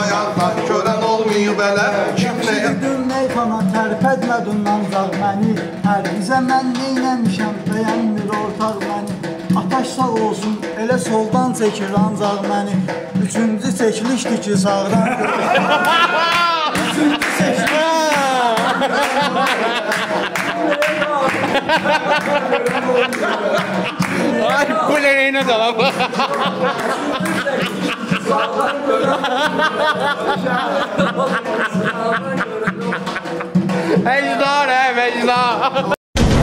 bayaqdan görən olmayıb elə. Kim nəyə? Şiridin meyxana tərpədmədin ancaq məni. Hər bizə mən neynəmişəm, bəyənmir ortaq məni. Ataş sağ olsun, elə soldan çəkir ancaq məni. Üçüncü çəkilişdir ki, sağdan görür. Üçüncü çəkilişdir. Ay, bu neyine de lan? Mecnun he, Mecnun.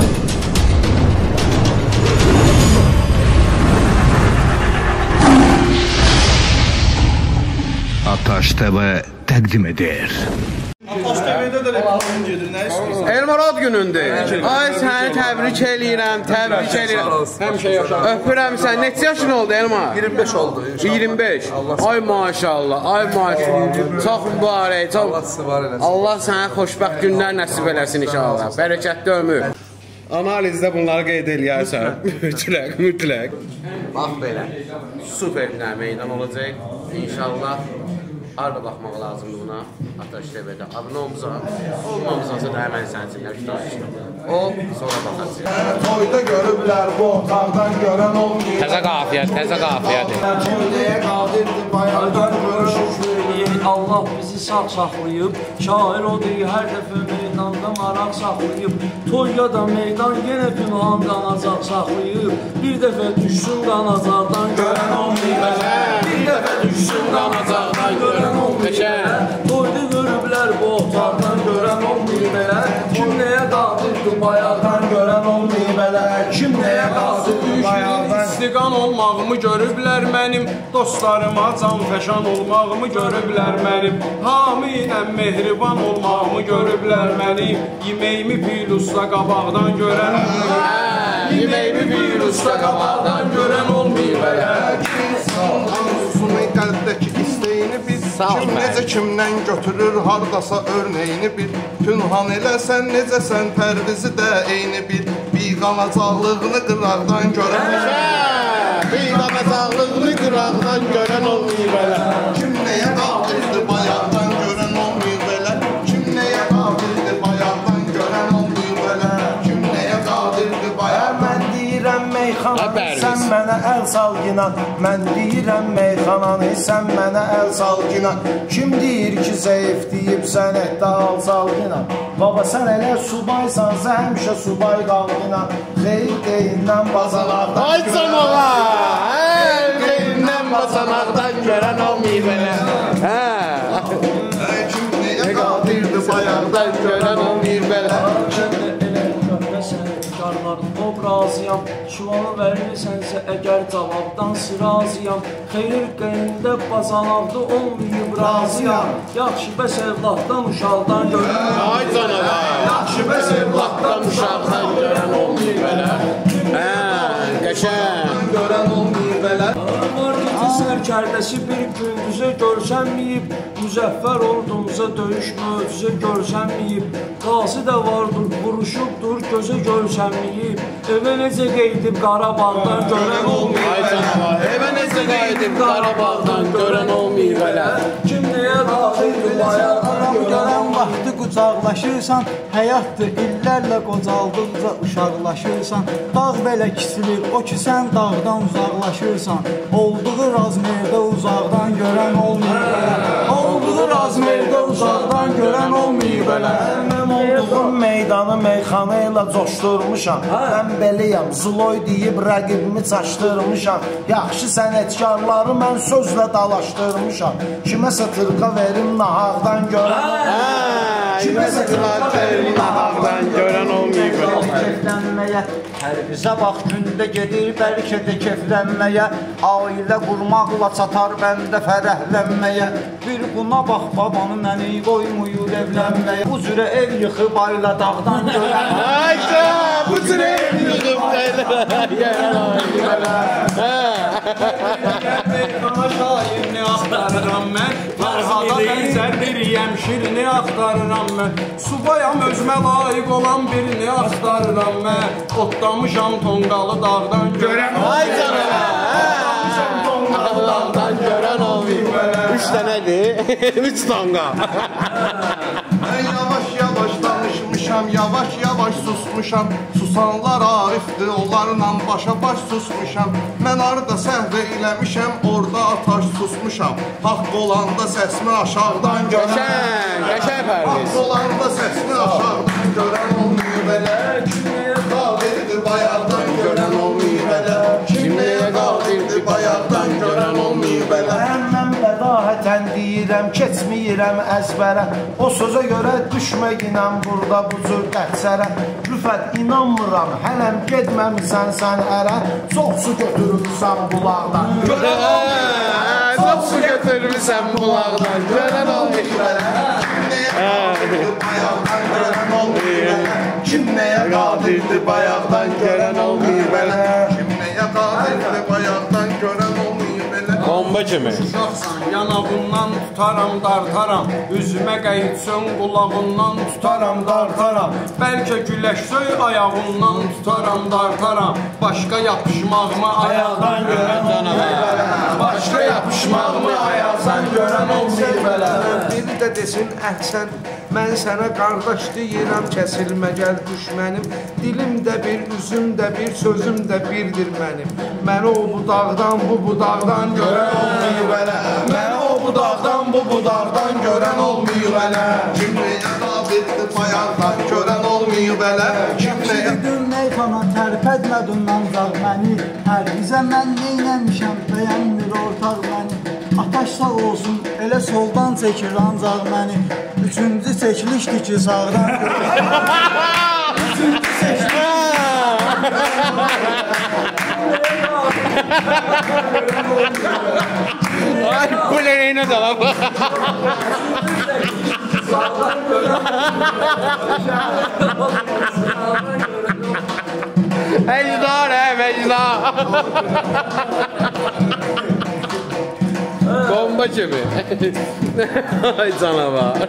Ataş TV təqdim edir. Ataş TV'də də reklam gedir, nə istəyirsən? Elmarad günündür. Ay səni təbrik eləyirəm, təbrik eləyirəm. Həmişə yaşa. Öpürəm sən. Neçə yaşın oldu Elmar? 25 oldu. 25. Ay maşallah, ay maşallah. Çox mübarək, çox. Allah sizi var eləsin. Allah sənə xoşbəxt günlər nəsib eləsin inşallah. Bərəkətli ömür. Analizdə bunları qeyd eləyərsən. Mütləq. Bax belə. Super bir meydan olacaq. İnşallah. Harada baxmaq lazımdır buna? Ataş TV'də. Abunə olmamızdansa da həmən sənsinlər ki, o, sonra baxacaq. Toyda görüblər, bu otaqdan görən olmayıb. Təzə qafiyyət, təzə qafiyyət. Toydaya qadirdir, bayaqdan görüşür. Allah bizi sağ saxlayıb, şair odur hər dəfə meydanda maraq saxlayıb. Toyya da meydan yenə pünhan qanacaq saxlayıb. Bir dəfə düşsün qanacaqdan görən olmayıb. Bir dəfə düşsün qanacaqdan görən olmayıb. Toyda görüblər bu otaqdan görən olmayıb elə. Kim nəyə qadirdir bayaqdan görən olmayıb elə. Kim nəyə qadirdir bayaqdan. İstiqan olmağımı görüblər mənim, dostlarıma canfəşan olmağımı görüblər mənim, hamı ilə mehriban olmağımı görüblər mənim, yeməyimi bir usta qabaqdan görən olmayıb, yeməyimi bir usta qabaqdan görən olmayıb elə. Arzusunun qəlbdəki istəyini bil, kim necə kimdən götürür, hardasa örnəyini bil. Pünhan eləsən necəsən, pərvizi də eyni bil, biqanacaqlığını qıraqdan görən olmayıb. Biqanacaqlığını qıraqdan görən olmayıb elə. Kim nəyə qadirdir, bayaqdan görən olmayıb elə. Kim nəyə qadirdir, bayaqdan görən olmayıb elə. Kim nəyə qadirdir, bayaqdan. Mən deyirəm meyxananı, sən mənə əl sal ginan. Mən deyirəm meyxananı, sən mənə əl sal ginan. Kim deyir ki, zəif deyib sən etdə al sal ginan. Baba sən elə subaysan, sən həmişə subay qal ginan. Xeyr deyindən bazalardan Ay canağa! Xeyrindən basanaqdan görən olmayıb elə. Kim nəyə qadirdir, bayaqdan görən olmayıb elə. Razıyam, şuanı verirsənsə əgər cavabdan razıyam. Xeyir qeyində bazalaqda olmayıb razıyam. Yaxşı bəs evlatdan uşaqdan görən. Ay canağa! Yaxşı bəs evlatdan uşaqdan görən olmayıb elə. Qəşəng görən olmayıb elə. Marketi sərkərdəsi bir gündüzə görsənməyib, müzəffər ordumuza döyüş möcüzə görsənməyib. Qazi də vardır, vuruşubdur, gözə görsənməyib. Evə necə qeydib Qarabağdan görən olmayıb. Ay canağa! Evə necə qeydib Qarabağdan görən olmayıb elə. Kim nəyə qadirdir bayaqdan Görən vaxtı qucaqlaşırsan, həyatdır illərlə qocaldıqca uşaqlaşırsan. Dağ belə kisilir, o ki sən dağdan uzaqlaşırsan. Olduğu razmerdə uzaqdan görən olmayıb elə. Olduğu razmerdə uzaqdan görən olmayıb elə. Mən olduğum meydanı meyxana ilə coşdurmuşam. Mən beləyəm, Zloy deyib rəqibimi çaşdırmışam. Yaxşı sənətkarları mən sözlə dalaşdırmışam. Kiməsə tırqa verim nahaqdan görən olmayıb. Kiməsə tırqa verim nahaqdan görən olmayıb. Keflənməyə, hər bizə bax gündə gedir bəlkə də keflənməyə. Ailə qurmaqla çatar bəndə fərəhlənməyə. Bir buna bax babanı məni qoymuyur evlənməyə. Bu cürə ev yıxıb ayla dağdan görən. Ayda bu cürə ev yıxıb ayla Meyxana şairini axtarıram mən, Fərhada bənzər bir yəmşirini axtarıram mən, subayam özümə layiq olan birini axtarıram mən, otlamışam tonqalı dağdan görəm. Ay canına! Otlamışam tonqalı dağdan bayaqdan görən olmayıb belə. 3 dənədir, 3 tonqa. Mən yavaş-yavaş danışmışam, yavaş-yavaş susmuşam. Susanlar Arifdir, onlarla başa-baş susmuşam. Mən arada səhv eləmişəm, orada ataş susmuşam. Haqq olanda səsimi aşağıdan görən. Qəşəng Pərviz. Haqq olanda səsimi aşağıdan görən olmuyor belə. Kimliyə qadirdir bayaqdan görən olmuyor belə. Kimliyə qadirdir bayaqdan görən olmuyor belə. Mən bədahətən deyirəm, keçməyirəm əzbərə. O sözə görə düşməyinəm burada bu cür qətsərə. Rüfət, inanmıram, hələm gedməmisən sən ərə. Çox su götürürsən bulaqdan. Çox su götürürsən bulaqdan, görən olmuş belə. Kim nəyə qadirdir bayaqdan görən olmuyor belə. Kim nəyə qadirdir bayaqdan görən olmuyor belə. Bomba kimi. Uşaqsan, yanağından tutaram, dartaram. Üzümə qəyitsən, qulağından tutaram, dartaram. Bəlkə güləş söy, ayağından tutaram, dartaram. Başqa yapışmağımı ayaqdan görən olmuyor belə. Başqa yapışmağımı ayaqdan görən olmuyor belə. Biri də desin, əhsən, mən sənə qardaş deyirəm, kəsilmə gəl düşmənim. Dilim də bir, üzüm də bir, sözüm də birdir mənim. Məni o budaqdan, bu budaqdan görən olmuyor belə. Məni o budaqdan, bu budaqdan görən olmuyor belə. Kim nəyə qadirdir bayaqdan görən olmuyor belə. Kim nəyə Gün meyxana tərpədmədin ancaq məni. Hər bizə mən neynəmişəm, bəyənmir ortaq məni. Ataş sağ olsun, elə soldan çəkir ancaq məni. Üçüncü çəkilişdir ki, sağdan Üçüncü çəkilişdir. Ay, bu leneyinə də la bu. Əcdar, əcdar. Bomba kimi. Ay canavar.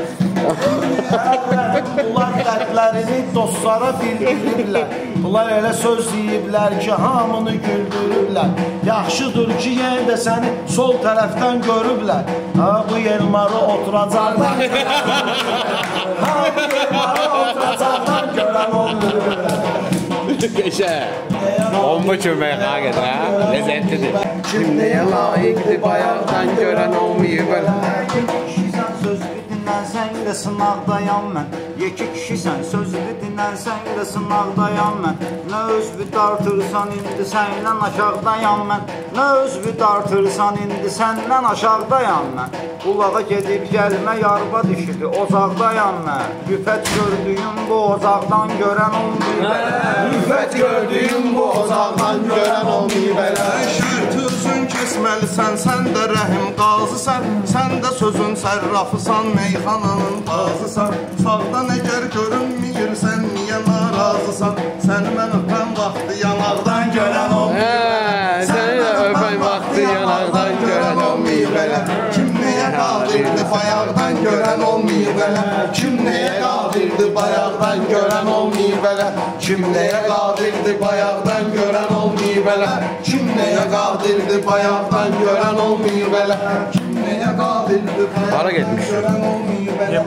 Bunlar dərdlərini dostlara bildiriblər. Bunlar elə söz deyiblər ki, hamını güldürüblər. Yaxşıdır ki, yenə də səni sol tərəfdən görüblər. Ha, bu elmarı oturacaqdan Ha, bu elmarı oturacaqdan görən olmuyor. Qəşəng. Bomba kimi meyxana gedir, hə? Ləzzətlidir. Kim nəyə layiqdir bayaqdan görən olmuyor belə. Kişisən sözlü dinlənsən də sınaqdayam mən. Yeki kişisən sözlü dinlənsən də sınaqdayam mən. Nə özvü dartırsan indi səndən aşağıdayam mən. Nə özvü dartırsan indi səndən aşağıdayam mən. Qulağa gedib gəlmə yarba düşüdü ocaqdayam mən. Rüfət gördüyüm bu ocaqdan görən olmuyor belə. Rüfət gördüyüm bu ocaqdan görən olmuyor belə. şərti üzün kesməlisən, sən də rəhim qazısan. Sən də sözün sərrafısan, meyxananın bazısan. Sağdan əgər görünməyirsən, niyə narazısan? Sən mən öpən vaxtı yanaqdan görən olmuyor. Səni də öpən vaxtı yanaqdan görən olmuyor belə. Kim nəyə qadirdir bayaqdan görən olmuyor belə. Kim nəyə qadirdir bayaqdan görən olmuyor belə. Kim nəyə qadirdir bayaqdan görən olmuyor belə. Kim nəyə qadirdir bayaqdan görən olmuyor belə. Kim nəyə qadirdir Hara getmiş? görən olmuyor belə.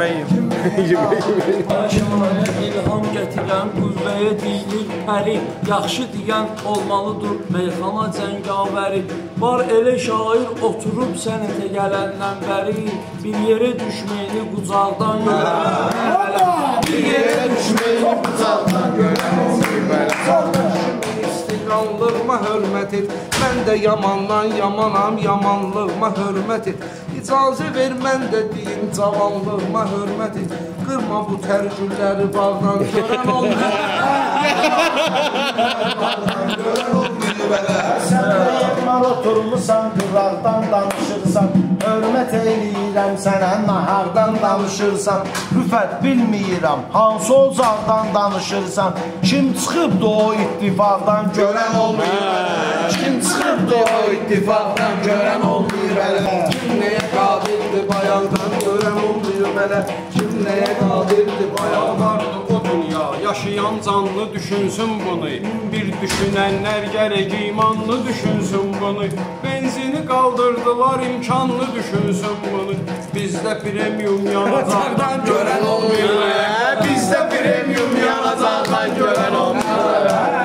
Aşağıya ilham gətirən qüvvəyə deyilir pəri. Yaxşı deyən olmalıdır meyxana cəngavəri. Var elə şair oturub sənətə gələndən bəri. Bir yerə düşməyini qucaqdan görən Bir yerə düşməyini qucaqdan görən olmuyor belə. İstiqanlığıma hörmət et. Mən də yamandan yamanam, yamanlığıma hörmət et. İcazə ver mən də deyim, cavanlığıma hörmət et. Qırma bu tərgülləri bağdan görən olmuyor. Sən də elmar oturmusan, qıraqdan danışırsan. Hörmət eləyirəm sənə, nahardan danışırsan. Rüfət bilməyirəm, hansı ocaqdan danışırsan. Kim çıxıbdı o ittifaqdan görən olmuyor. Kim çıxıbdı o ittifaqdan görən olmuyor belə. Kim nəyə qadirdir bayaqdan görən olmuyor belə. Kim nəyə qadirdir bayaqdan. O dünya yaşayan canlı düşünsün bunu. Bir düşünənlər gərək imanlı düşünsün bunu. Benzini qaldırdılar imkanlı düşünsün bunu. Bizdə premium yanacaqdan görən olmuyor. Bizdə premium yanacaqdan görən olmuyor.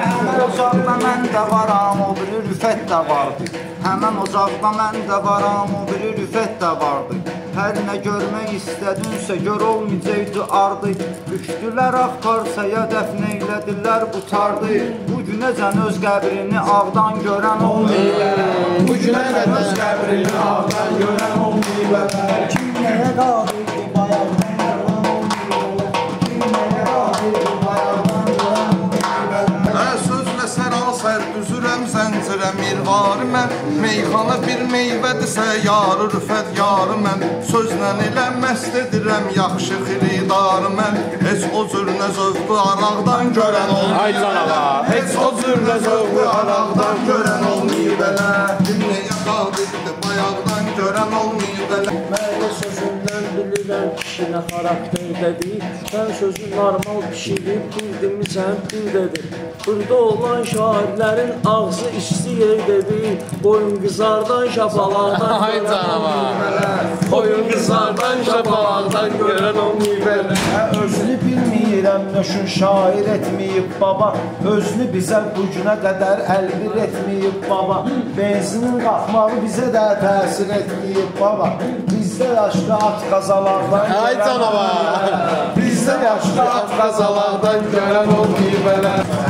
Ocaqda mən də varam, o biri rüfət də vardı. Həmən ocaqda mən də varam, o biri rüfət də vardı. Hər nə görmək istədinsə, gör olmayacaqdı ardı. Düşdülər ağ parsaya, dəfn eylədilər qutardı. Bu günəcən öz qəbrini ağdan görən olmayıb. Bu günəcən öz qəbrini ağdan görən olmayıb. Kim nəyə qadirdi bayaqdan görən olmayıb. Kim nəyə qadirdi bayaqdan görən olmayıb. Sözlə sərasər düzürəm zəncirə mirvarı mən. Meyxana bir meyvədirsə yarı rüfət yarı mən. Sözlə elə məst edirəm yaxşı xiridarı mən. Heç o cürünə zövqü araqdan görən olmayıb. Heç o cürünə zövqü araqdan görən olmayıb elə. Kim nəyə qadirdi bayaqdan görən olmayıb elə. Mənə sözündən bilirəm kişi nə xarakterdədir. Sən sözü normal pişirib bildimi sən bildədir. Burada olan şairlərin ağzı işsi yerdədir. Boyun qızardan şapalaqdan görən olmayıb. Boyun qızardan şapalaqdan görən olmayıb. Özünü bilmirəm nöşün şair etməyib baba. Özünü bizə bu günə qədər əlbir etməyib baba. Benzinin qalxmağı bizə də təsir etməyib baba. Bizdə yaşlı at qazalardan görən olmayıb. Bizdə yaşlı at qazalardan görən olmayıb elə.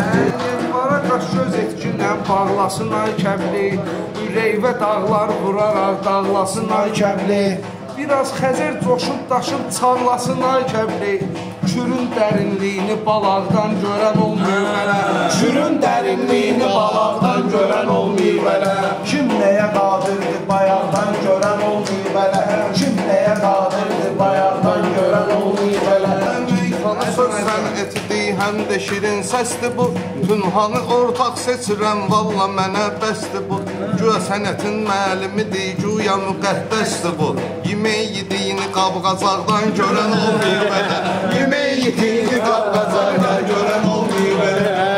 Elvara qaş göz etkinlə bağlasın ay kəbli. Ürəyvə dağlar vuraraq dağlasın ay kəbli. Biraz xəzər coşub daşıb çağlasın ay kəbli. Kürün dərinliyini balaqdan görən olmayıb elə. Kürün dərinliyini balaqdan görən olmayıb elə. Kim nəyə qadirdi bayaqdan görən olmayıb elə. Kim nəyə qadirdi bayaqdan görən olmayıb elə. Meyxana söz sənətidir, həm də şirin səsdir bu. Tünhanı ortaq seçirəm, valla mənə bəsdir bu. Güya sənətin müəllimidir, güya müqəddəsdir bu. Yemək yediyini qab-qacaqdan görən olmayıb elə. Yemək yediyini qab-qacaqdan görən olmayıb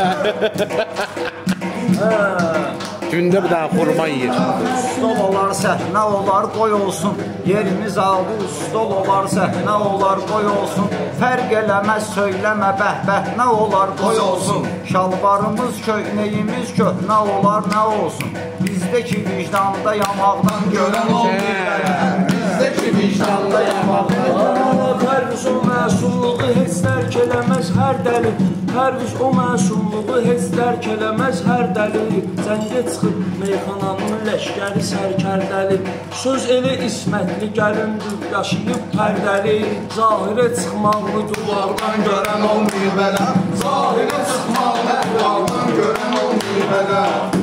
elə. Gündə bir dənə xurma yiyir. Stol olar səhnə olar qoy olsun. Yerimiz aldı stol olar səhnə olar qoy olsun. Fərq eləməz söyləmə bəh-bəh nə olar qoy olsun. Şalvarımız köynəyimiz köhnə olar nə olsun. Bizdəki vicdanda yamaqdan görən olmayıb. Bizdəki vicdanda yamaqdan görən olmayıb. Pərviz o məsumluğu heç dərk eləməz hər dəli. Pərviz o məsumluğu heç dərk eləməz hər dəli. Cəngə çıxıb meyxananın ləşkəri sərkərdəli. Söz elə ismətli gəlindir yaşayıb pərdəli. Zahirə çıxmaqlı duvardan görən olmayıb elə. Zahirə çıxmaqlı duvardan görən olmayıb elə.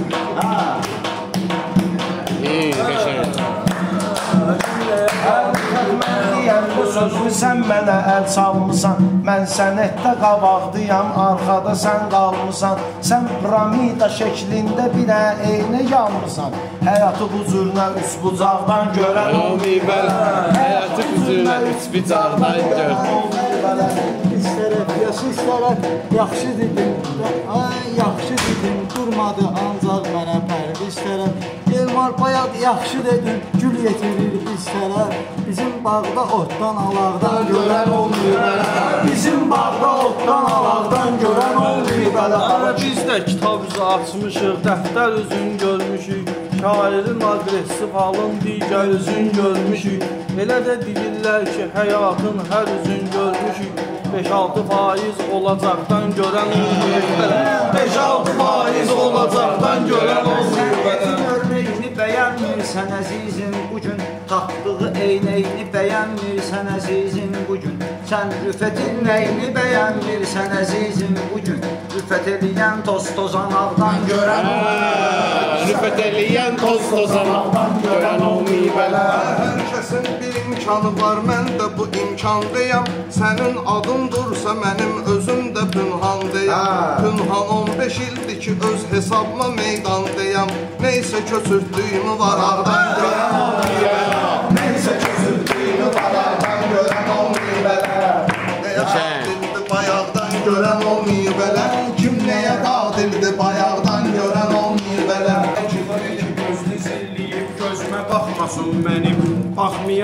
Mən deyəm bu sözü sən mənə əl çalmısan. Mən sənətdə qabaqdıyam, arxada sən qalmısan. Sən piramida şəklində bir eynə yanmısan. Həyatı bu cürünə üç bucaqdan görən olmayıb elə. Həyatı bu cürünə üç bucaqdan görən olmayıb elə. Pis tərəf, yaşız tərəf, yaxşı dedim. Ay, yaxşı dedim, durmadı ancaq mənə pərviz tərəf. Elmar bayaq yaxşı dedim, gül yetirir biz tərəf. Bizim bağda otdan alaqdan görən olmayıb elə. Bizim bağda otdan alaqdan görən olmayıb elə. Biz də kitab üzü açmışıq, dəftər üzün görmüşük. Şairin adresi falın digər üzün görmüşük. Elə də deyirlər ki, həyatın hər üzün görmüşük. 5-6% olacaqdan görən olmayıb elə. 5-6% olacaqdan görən olmayıb elə. Görməyini bəyənmirsən əzizim bugün. Taxtığı eynəyini bəyənmirsən əzizim bugün. Sən rüfətin nəyini bəyənmirsən əzizim bugün. Rüfət eləyən toz-tozan ağdan görən olmayıb. Rüfət eləyən toz-tozan ağdan görən olmayıb elə. Hər kəsin bir imkanı var, mən də bu imkandayam. Sənin adın dursa mənim özüm də Pünhandayam. Pünhan 15 ildir ki öz hesabıma meydandayam. Neysə köçürtdüyümü var ağdan görən olmayıb elə. Neysə köçürtdüyümü var ağdan görən olmayıb elə. Nəyə qadirdi bayaqdan görən olmayıb elə. Kim nəyə qadirdi bayaqdan görən olmayıb elə. Gözlü zilliyib gözmə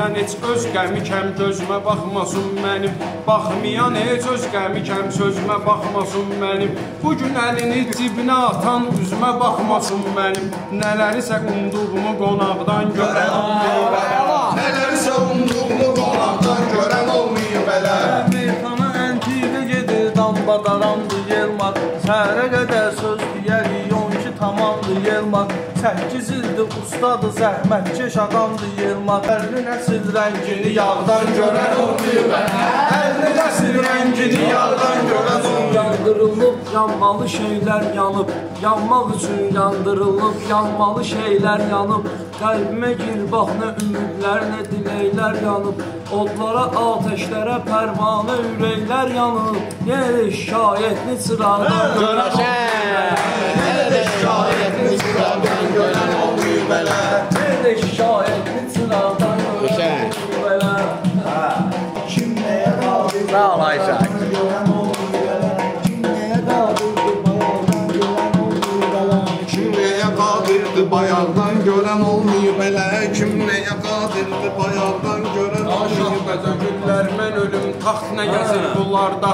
Baxmayan heç öz qəmikəm gözümə baxmasın mənim. Baxmayan heç öz qəmikəm sözümə baxmasın mənim. Bugün əlini cibinə atan üzümə baxmasın mənim. Nələrisə umduğumu qonaqdan görən olmayıb ələ. Nələrisə umduğumu qonaqdan görən olmayıb ələ. Meyxana əntiqə gedir, dambadarandı yelmar. Səhərə qədər söz deyərik, 12 tamamdı yelmar. 8 ildir ustadı, zəhmətkeş adamdı yelmar. Əlli nəsil rəngini yağdan görən olmayıb ələ. Əlli nəsil rəngini yağdan görən olmayıb. Yandırılıb, yanmalı şeylər yanıb. Yanmaq üçün yandırılıb, yanmalı şeylər yanıb. Qəlbimə gir, bax nə ümidlər, nə diləklər yanıb. Odlara, ateşlərə, pərvanə ürəklər yanıb. Yenə şikayətli çıraqdan görən Yenə şikayətli çıraqdan görən olmayıb ələ. Yenə şikayətli çıraqdan görən olmayıb ələ. Kim nəyə qadir? Sağ ol Ayşə. Görən olmayıb ələ. Kim nəyə qadirdir, bayaqdan görən olmayıb ələ. Kim nəyə qadirdir, bayaqdan görən olmayıb ələ. Kim nəyə qadirdir, bayaqdan görən olmayıb ələ. Güllər mən ölüm, taxt nə gəzir bunlarda.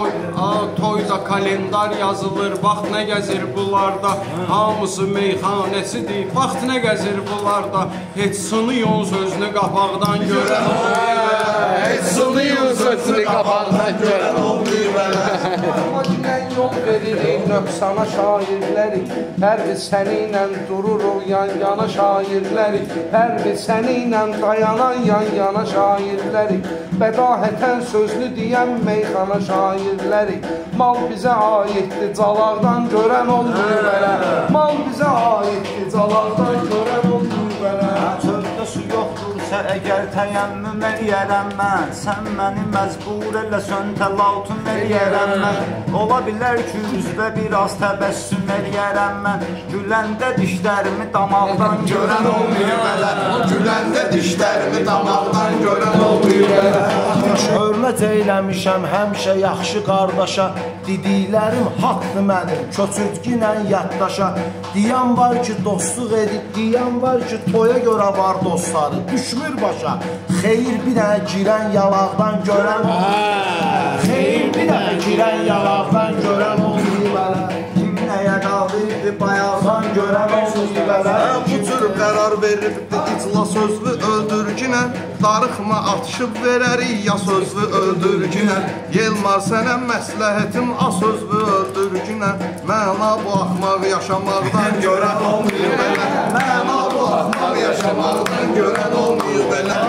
Toyda kalendar yazılır, vaxt nə gəzir bunlarda. Hamısı meyxanəsidir, vaxt nə gəzir bunlarda. Heç sınıyın sözünü qapaqdan görən olmayıb ələ. Heç sınıyın sözünü qapaqdan görən olmayıb ələ. Macinən yol veririk nöqsana şairləri. Hər bir səninlə dururuq yan-yana şairləri. Hər bir səninlə dayanan yan-yana şairləri. Bədahətən sözlü deyən meyxana şairləri. Mal bizə aiddir, calaqdan görən olmayıb ələ. Mal bizə aiddir, calaqdan görən olmayıb ələ. Çöldə su yoxdursa əgər təyəmmüm eləyərəm mən. Sən məni məcbur eləsən təlatüm eləyərəm mən. Ola bilər ki, üzvə biraz təbəssüm eləyərəm mən. Güləndə dişlərimi damaqdan görən olmayıb ələ. Güləndə dişlərimi damaqdan görən olmayıb ələ. Hörmət eyləmişəm həmişə yaxşı qardaşa. Dediklərim haqdır mənim, köçürtginlə yaddaşa. Deyən var ki, dostluq edib, deyən var ki, toya görə var dostları. Düşmür başa, xeyir bir dənə girən yalaqdan görən olmayıb. Xeyir bir dənə girən yalaqdan görən olmayıb ələ. Kim nəyə qadirdir, bayaqdan görən olmayıb ələ. Bu cür qərar veribdi icla sözlü öldürgünə. Darıxma atışıb verərik ya sözlü öldürgünə. Yelmar sənə məsləhətim a sözlü öldürgünə. Məna bu axmaq yaşamaqdan görən olmayıb ələ. Məna bu axmaq yaşamaqdan görən olmayıb ələ.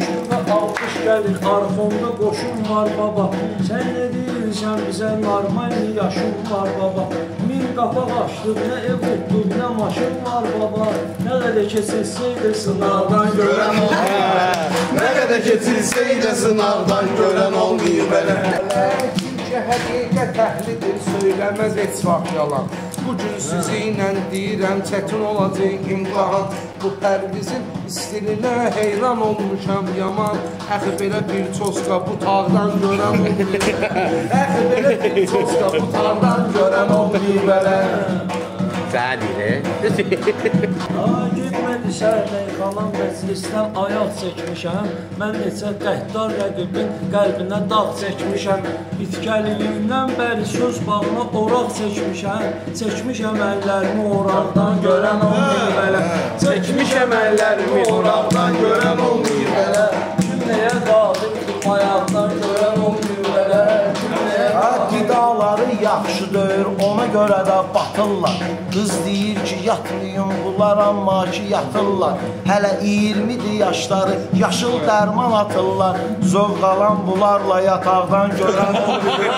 Alkış gəlir, arxonda qoşun var baba. Sən nə deyirsən bizə normal yaşın var baba. Min qapaq açdıq, nə ev tutduq, nə maşın var baba. Nə qədər keçilsəydi sınavdan görən olmayıb ələ. Nə qədər keçilsəydi sınavdan görən olmayıb ələ. Çünki həqiqət əhlidir, söyləməz heç vaxt yalan. Bugün sizinlə deyirəm, çətin olacaq imtihan. Bu pərvizin istilinə heyran olmuşam yaman. Əxi belə bir çoska bu tağdan görən olmayıb. Əxi belə bir çoska bu tağdan görən olmayıb ələ. Səhədir. Getmədi şəhərlə xalan məclisdən ayaq çəkmişəm. Mən neçə qəhdar rəqibin qəlbinə dağ çəkmişəm. İtkəliyimdən bəri söz bağına oraq çəkmişəm. Çəkmişəm əllərimi oraqdan görən olmayıb ələ. Çəkmişəm əllərimi oraqdan görən olmayıb ələ. Kim nəyə qadirdir, ayaqdan görən olmayıb ələ. Qidaları yaxşı deyir, ona görə də batırlar. Qız deyir ki, yatmayın bunlar, amma ki yatırlar. Hələ 20-dir yaşları, yaşıl dərman atırlar. Zövq alan bunlarla yataqdan görən olmayıb.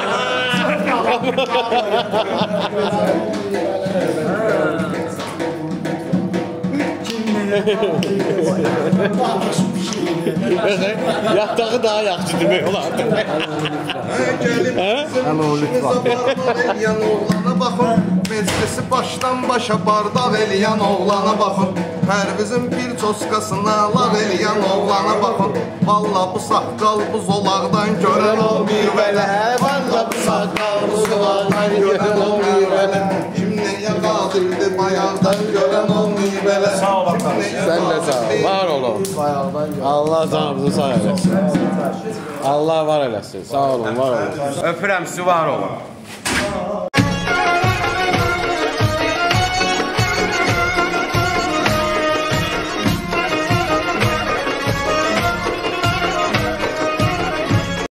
Yatağı daha yaxşı demək olardı. Gəlib bizim barmaq eləyən oğlana baxın. Meclisi başdan başa bardaq eləyən oğlana baxın. Pərvizin bir çoskasına lav eləyən oğlana baxın. Valla bu saqqal bu zolaqdan görən olmayıb ələ. Valla bu saqqal bu zolaqdan görən olmayıb ələ. Kim nəyə qadirdir, bayaqdan görən olmayıb ələ. Sağ ol, sən də sağ ol, var olun. Bayaqdan Allah canınızı sağ eləsin. Allah var eləsin. Sağ olun, var olun. Öpürəm sizi, var olun.